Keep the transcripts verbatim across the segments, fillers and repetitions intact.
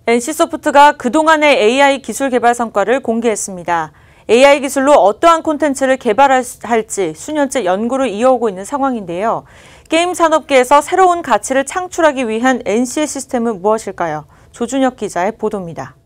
엔씨소프트가 그동안의 에이아이 기술 개발 성과를 공개했습니다. 에이아이 기술로 어떠한 콘텐츠를 개발할지 수년째 연구를 이어오고 있는 상황인데요. 게임 산업계에서 새로운 가치를 창출하기 위한 엔씨의 시스템은 무엇일까요? 조준혁 기자의 보도입니다.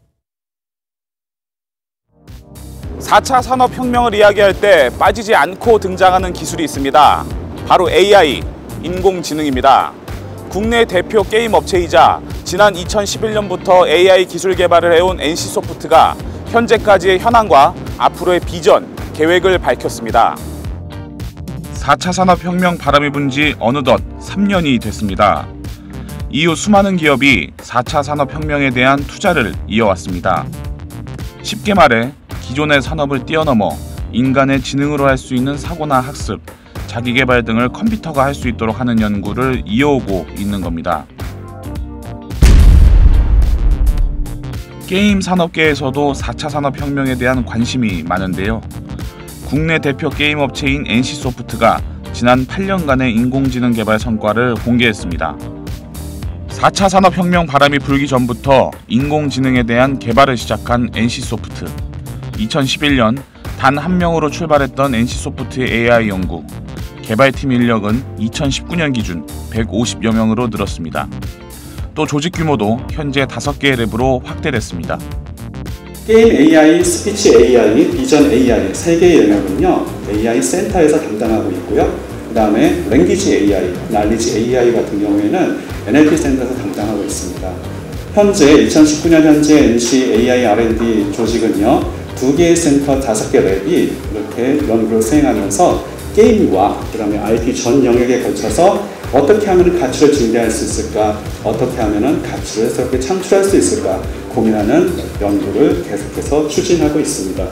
사 차 산업혁명을 이야기할 때 빠지지 않고 등장하는 기술이 있습니다. 바로 에이아이, 인공지능입니다. 국내 대표 게임 업체이자 지난 이천십일 년부터 에이아이 기술 개발을 해온 엔씨소프트가 현재까지의 현황과 앞으로의 비전, 계획을 밝혔습니다. 사 차 산업혁명 바람이 분 지 어느덧 삼 년이 됐습니다. 이후 수많은 기업이 사 차 산업혁명에 대한 투자를 이어왔습니다. 쉽게 말해 기존의 산업을 뛰어넘어 인간의 지능으로 할 수 있는 사고나 학습, 자기개발 등을 컴퓨터가 할 수 있도록 하는 연구를 이어오고 있는 겁니다. 게임 산업계에서도 사 차 산업혁명에 대한 관심이 많은데요. 국내 대표 게임 업체인 엔씨소프트가 지난 팔 년간의 인공지능 개발 성과를 공개했습니다. 사 차 산업혁명 바람이 불기 전부터 인공지능에 대한 개발을 시작한 엔씨소프트. 이천십일 년 단 한 명으로 출발했던 엔씨소프트의 에이아이 연구. 개발팀 인력은 이천십구 년 기준 백오십여 명으로 늘었습니다. 또 조직 규모도 현재 다섯 개의 랩으로 확대됐습니다. 게임 에이아이, 스피치 에이아이, 비전 에이아이 세 개의 영역은요 에이아이 센터에서 담당하고 있고요. 그 다음에 랭귀지 에이아이, 날리지 에이아이 같은 경우에는 엔엘피 센터에서 담당하고 있습니다. 현재 이천십구 년 현재 엔씨 에이아이 알앤디 조직은요 두 개의 센터, 다섯 개 랩이 이렇게 연구를 수행하면서 게임과 그 다음에 아이티 전 영역에 걸쳐서 어떻게 하면 가치를 증대할 수 있을까, 어떻게 하면 가치를 새롭게 창출할 수 있을까 고민하는 연구를 계속해서 추진하고 있습니다.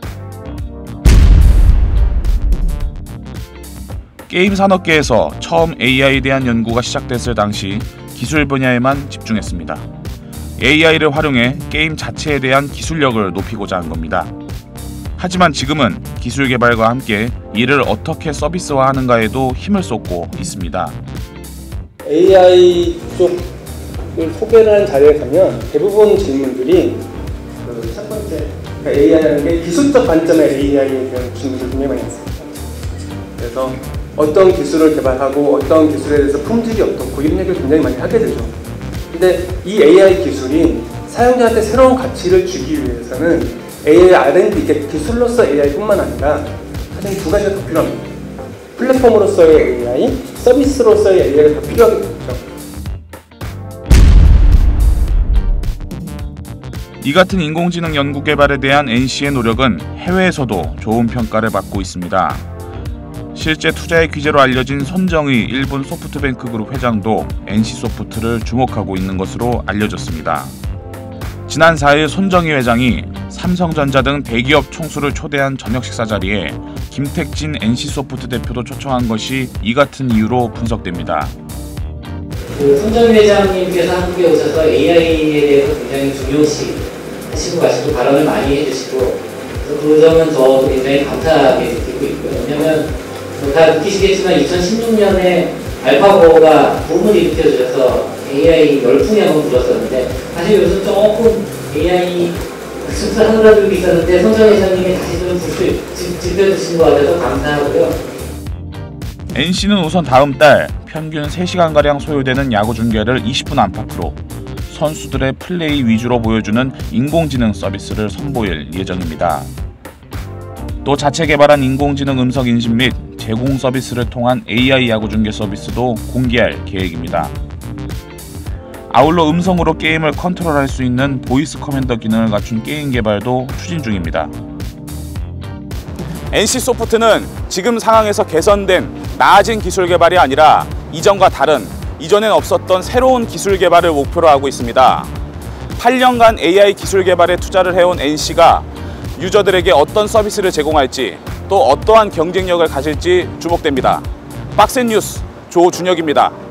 게임 산업계에서 처음 에이아이에 대한 연구가 시작됐을 당시 기술 분야에만 집중했습니다. 에이아이를 활용해 게임 자체에 대한 기술력을 높이고자 한 겁니다. 하지만 지금은 기술 개발과 함께 이를 어떻게 서비스화하는가에도 힘을 쏟고 있습니다. 에이아이 쪽을 소개를 하는 자리에 가면 대부분 질문들이 그 첫 번째 그러니까 에이아이라는 게 기술적 관점의 에이아이에 대한 질문들이 굉장히 많이 있습니다. 그래서 어떤 기술을 개발하고 어떤 기술에 대해서 품질이 어떻고 이런 얘기를 굉장히 많이 하게 되죠. 근데 이 에이아이 기술이 사용자한테 새로운 가치를 주기 위해서는 에이아이 알앤디, 기술로서 에이아이뿐만 아니라 가장 두 가지가 더 필요합니다. 플랫폼으로서의 에이아이, 서비스로서의 에이아이가 더 필요하겠죠. 이 같은 인공지능 연구 개발에 대한 엔씨의 노력은 해외에서도 좋은 평가를 받고 있습니다. 실제 투자의 귀재로 알려진 손정의 일본 소프트뱅크 그룹 회장도 엔씨소프트를 주목하고 있는 것으로 알려졌습니다. 지난 사 일 손정의 회장이 삼성전자 등 대기업 총수를 초대한 저녁 식사 자리에 김택진 엔씨소프트 대표도 초청한 것이 이 같은 이유로 분석됩니다. 그 손정의 회장님께서 한국에 오셔서 에이아이에 대해서 굉장히 중요시 하시고 가시고 발언을 많이 해주시고 그래서 그 점은 저도 굉장히 감사하게 느끼고 있고요. 왜냐하면 다 느끼시겠지만 이천십육 년에 알파고가 붐을 일으켜주셔서 에이아이 열풍이 한번 불었었는데 사실 요즘 조금 에이아이 숲을 하늘어들고 있었는데 손정의 회장님이 다시 좀 짚어주신 것 같아서 감사하고요. 엔씨는 우선 다음 달 평균 세 시간가량 소요되는 야구 중계를 이십 분 안팎으로 선수들의 플레이 위주로 보여주는 인공지능 서비스를 선보일 예정입니다. 또 자체 개발한 인공지능 음성 인식 및 제공 서비스를 통한 에이아이 야구 중계 서비스도 공개할 계획입니다. 아울러 음성으로 게임을 컨트롤할 수 있는 보이스 커맨더 기능을 갖춘 게임 개발도 추진 중입니다. 엔씨소프트는 지금 상황에서 개선된 나아진 기술 개발이 아니라 이전과 다른, 이전엔 없었던 새로운 기술 개발을 목표로 하고 있습니다. 팔 년간 에이아이 기술 개발에 투자를 해온 엔씨가 유저들에게 어떤 서비스를 제공할지 또 어떠한 경쟁력을 가질지 주목됩니다. 박센 뉴스 조준혁입니다.